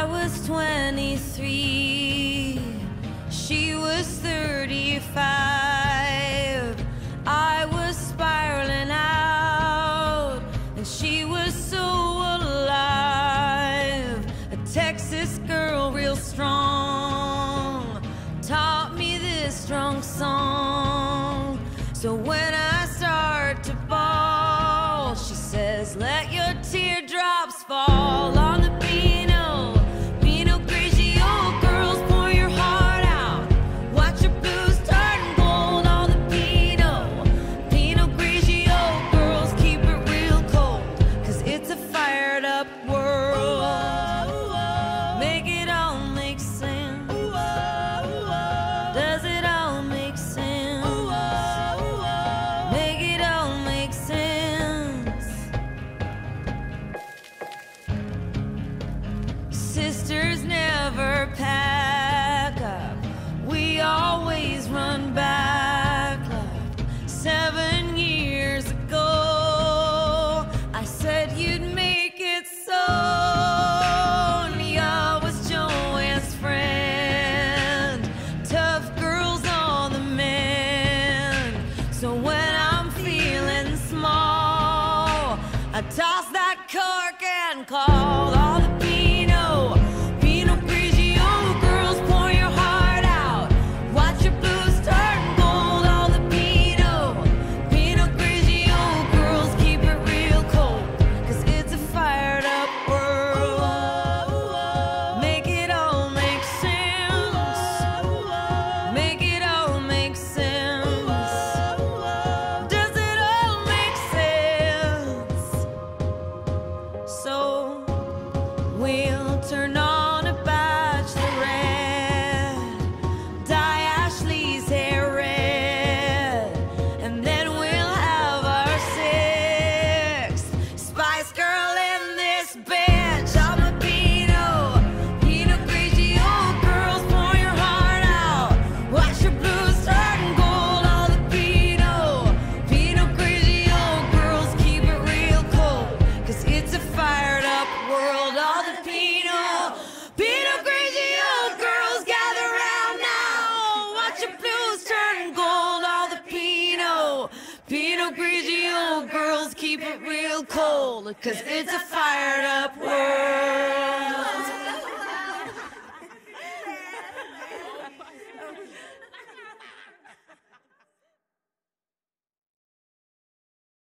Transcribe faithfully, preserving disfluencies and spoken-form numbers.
was twenty-three, she was thirty-five. I was spiraling out, and she was so alive. A Texas girl, real strong, taught me this strong song. So when I start to bawl, she says, let your teardrops fall on the Pinot, Pinot Grigio. Girls, pour your heart out, watch your blues turn gold on the Pinot, Pinot Grigio. Girls, keep it real cold, cause it's a fired up world. Make it all make sense. Does it all make sense? Make it all make sense. Sisters never pack up, we always run back. Like seven years ago, I said you'd make it so. Nia was Joanne's friend, tough girls on the mend. So when I'm feeling small, I toss that cork and call all the Pinot, Pinot Grigio. Girls, pour your heart out, watch your blues turn gold. All the Pinot, Pinot Grigio. Girls, keep it real cold, cause it's a fired up world. Make it all make sense. Make it all make sense. Does it all make sense? So we'll turn on a bachelorette, dye Ashley's hair red, and then we'll have our sixth Spice Girl in this bitch. I'm a Pinot, Pinot Grigio. Girls, pour your heart out, watch your blues turn gold. All the Pinot, Pinot Grigio. Girls, keep it real cold, cause it's a fired up world. All the Pinot, Pinot Grigio. Girls, gather round now, watch your blues turn gold. All the Pinot, Pinot Grigio. Girls, keep it real cold, cause it's a fired up world.